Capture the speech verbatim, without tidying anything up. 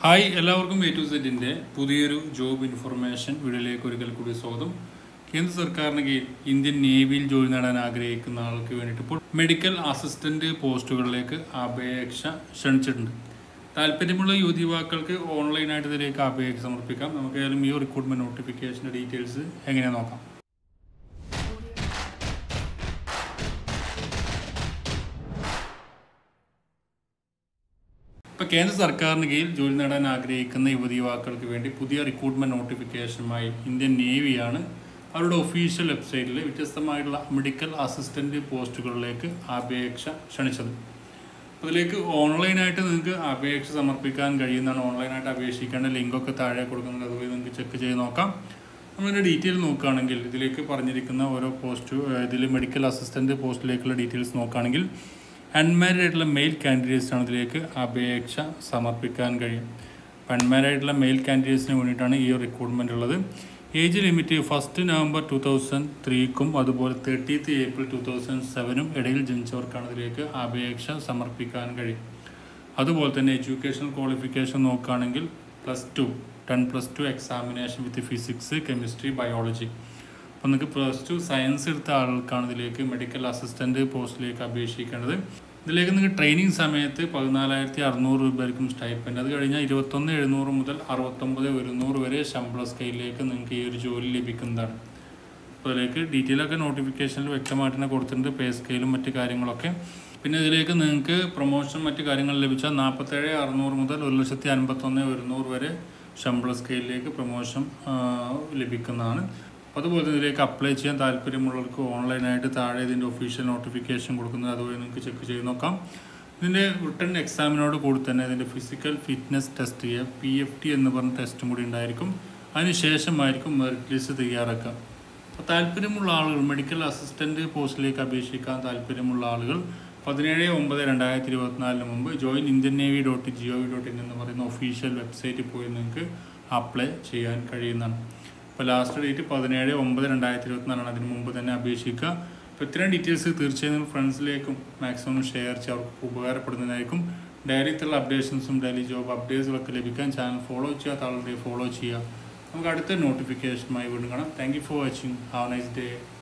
Hi എല്ലാവർക്കും A to സെറ്റിൻ്റെ പുതിയൊരു ജോബ് ഇൻഫർമേഷൻ വീഡിയോയിലേക്ക് ഒരിക്കൽ കൂടി സ്വാഗതം. കേന്ദ്ര സർക്കാരിന് കീഴിൽ ഇന്ത്യൻ നേവിയിൽ ജോലി നേടാൻ ആഗ്രഹിക്കുന്ന ആൾക്ക് വേണ്ടിയിട്ട് ഇപ്പോൾ മെഡിക്കൽ അസിസ്റ്റന്റ് പോസ്റ്റുകളിലേക്ക് അപേക്ഷ ക്ഷണിച്ചിട്ടുണ്ട്. താല്പര്യമുള്ള യുവതിവാക്കൾക്ക് ഓൺലൈനായിട്ട് ഇതിലേക്ക് അപേക്ഷ സമർപ്പിക്കാം. നമുക്ക് ഏതായാലും ഈ റിക്രൂട്ട്മെന്റ് നോട്ടിഫിക്കേഷൻ്റെ ഡീറ്റെയിൽസ് എങ്ങനെ നോക്കാം. ഇപ്പോൾ കേന്ദ്ര സർക്കാരിന് കീഴിൽ ജോലി നേടാൻ ആഗ്രഹിക്കുന്ന യുവതി യുവാക്കൾക്ക് വേണ്ടി പുതിയ റിക്രൂട്ട്മെന്റ് നോട്ടിഫിക്കേഷനുമായി ഇന്ത്യൻ നേവിയാണ് അവരുടെ ഒഫീഷ്യൽ വെബ്സൈറ്റിൽ വ്യത്യസ്തമായിട്ടുള്ള മെഡിക്കൽ അസിസ്റ്റന്റ് പോസ്റ്റുകളിലേക്ക് അപേക്ഷ ക്ഷണിച്ചത്. അതിലേക്ക് ഓൺലൈനായിട്ട് നിങ്ങൾക്ക് അപേക്ഷ സമർപ്പിക്കാൻ കഴിയുന്നതാണ്. ഓൺലൈനായിട്ട് അപേക്ഷിക്കേണ്ട ലിങ്കൊക്കെ താഴെ കൊടുക്കുന്നത്, അതുവഴി നിങ്ങൾക്ക് ചെക്ക് ചെയ്ത് നോക്കാം. നമ്മളിതിൻ്റെ ഡീറ്റെയിൽ നോക്കുകയാണെങ്കിൽ ഇതിലേക്ക് പറഞ്ഞിരിക്കുന്ന ഓരോ പോസ്റ്റ് ഇതിൽ മെഡിക്കൽ അസിസ്റ്റന്റ് പോസ്റ്റിലേക്കുള്ള ഡീറ്റെയിൽസ് നോക്കുകയാണെങ്കിൽ അൺമാരീഡ് ആയിട്ടുള്ള മെയിൽ കാൻഡിഡേറ്റ്സാണ് ഇതിലേക്ക് അപേക്ഷ സമർപ്പിക്കാൻ കഴിയും. അൺമാരീഡ് ആയിട്ടുള്ള മെയിൽ കാൻഡിഡേറ്റ്സിന് വേണ്ടിയിട്ടാണ് ഈ റിക്രൂട്ട്മെൻ്റ് ഉള്ളത്. Age limit first November two thousand ത്രീക്കും അതുപോലെ തേർട്ടീത്ത് ഏപ്രിൽ ടു തൗസൻഡ് സെവനും ഇടയിൽ ജനിച്ചവർക്കാണ് ഇതിലേക്ക് അപേക്ഷ സമർപ്പിക്കാൻ കഴിയും. അതുപോലെ തന്നെ എഡ്യൂക്കേഷണൽ ക്വാളിഫിക്കേഷൻ നോക്കുകയാണെങ്കിൽ plus two ten plus two examination with physics chemistry biology. അപ്പോൾ നിങ്ങൾക്ക് പ്ലസ് ടു സയൻസ് എടുത്ത ആളുകൾക്കാണ് ഇതിലേക്ക് മെഡിക്കൽ അസിസ്റ്റൻറ്റ് പോസ്റ്റിലേക്ക് അപേക്ഷിക്കേണ്ടത്. ഇതിലേക്ക് നിങ്ങൾക്ക് ട്രെയിനിങ് സമയത്ത് പതിനാലായിരത്തി അറുന്നൂറ് രൂപയായിരിക്കും സ്റ്റൈപ്പൻഡ്. അത് കഴിഞ്ഞാൽ ഇരുപത്തൊന്ന് എഴുന്നൂറ് മുതൽ അറുപത്തൊമ്പത് ഒരുന്നൂറ് വരെ ശമ്പള സ്കെയിലേക്ക് നിങ്ങൾക്ക് ഈ ഒരു ജോലി ലഭിക്കുന്നതാണ്. അപ്പോൾ അതിലേക്ക് ഡീറ്റെയിൽ ഒക്കെ നോട്ടിഫിക്കേഷനിൽ വ്യക്തമായിട്ട് തന്നെ കൊടുത്തിട്ടുണ്ട്, പേ സ്കെയിലും മറ്റു കാര്യങ്ങളൊക്കെ. പിന്നെ ഇതിലേക്ക് നിങ്ങൾക്ക് പ്രൊമോഷൻ മറ്റു കാര്യങ്ങൾ ലഭിച്ചാൽ നാൽപ്പത്തേഴ് അറുന്നൂറ് മുതൽ ഒരു ലക്ഷത്തി അൻപത്തൊന്ന് ഒരുന്നൂറ് വരെ ശമ്പള സ്കെയിലിലേക്ക് പ്രൊമോഷൻ ലഭിക്കുന്നതാണ്. അതുപോലെ തന്നെ ഇതിലേക്ക് അപ്ലൈ ചെയ്യാൻ താല്പര്യമുള്ളവർക്ക് ഓൺലൈനായിട്ട് താഴെ ഇതിൻ്റെ ഒഫീഷ്യൽ നോട്ടിഫിക്കേഷൻ കൊടുക്കുന്നത്, അതുവഴി നിങ്ങൾക്ക് ചെക്ക് ചെയ്ത് നോക്കാം. ഇതിൻ്റെ റിട്ടൺ എക്സാമിനോട് കൂടി തന്നെ ഇതിൻ്റെ ഫിസിക്കൽ ഫിറ്റ്നസ് ടെസ്റ്റ് ചെയ്യുക, പി എഫ് ടി എന്ന് പറഞ്ഞ ടെസ്റ്റും കൂടി ഉണ്ടായിരിക്കും. അതിനുശേഷമായിരിക്കും മെറിറ്റ് ലിസ്റ്റ് തയ്യാറാക്കുക. അപ്പോൾ താല്പര്യമുള്ള ആളുകൾ മെഡിക്കൽ അസിസ്റ്റൻറ്റ് പോസ്റ്റിലേക്ക് അപേക്ഷിക്കാൻ താല്പര്യമുള്ള ആളുകൾ പതിനേഴ് ഒമ്പത് രണ്ടായിരത്തി ഇരുപത്തിനാലിന് മുമ്പ് join Indian navy dot G O V dot in എന്ന് പറയുന്ന ഒഫീഷ്യൽ വെബ്സൈറ്റിൽ പോയി നിങ്ങൾക്ക് അപ്ലൈ ചെയ്യാൻ കഴിയുന്നതാണ്. അപ്പോൾ ലാസ്റ്റ് ഡേറ്റ് പതിനേഴ് ഒമ്പത് രണ്ടായിരത്തി ഇരുപത്തിനാലാണ്. അതിന് മുമ്പ് തന്നെ അപേക്ഷിക്കുക. അപ്പോൾ ഇത്രയും ഡീറ്റെയിൽസ് തീർച്ചയായും ഫ്രണ്ട്സിലേക്കും മാക്സിമം ഷെയർ ചെയ്യുക, അവർക്ക് ഉപകാരപ്പെടുന്നതായിരിക്കും. ഡെയിലിത്തുള്ള അപ്ഡേഷൻസും ഡെയിലി ജോബ് അപ്ഡേറ്റ്സുകളൊക്കെ ലഭിക്കാൻ ചാനൽ ഫോളോ ചെയ്യാത്ത ആളുടെ ഫോളോ ചെയ്യുക. നമുക്ക് അടുത്ത നോട്ടിഫിക്കേഷനുമായി വീണ്ടും കാണാം. Thank you for watching. Have a nice day.